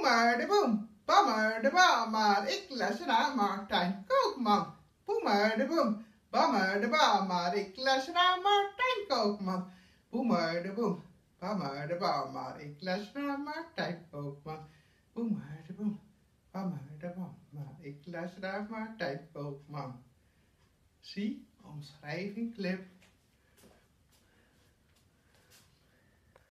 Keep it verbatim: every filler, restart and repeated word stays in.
Boemer de boem, bammer de bammer, ik luister naar Martijn Koopman. Boemer de boem, bammer de bammer, ik luister naar Martijn Koopman. Boemer de boem, bammer de bammer, ik luister naar Martijn Koopman. Boemer de boem, bammer de bammer, ik luister naar Martijn Koopman. Zie, omschrijving, clip.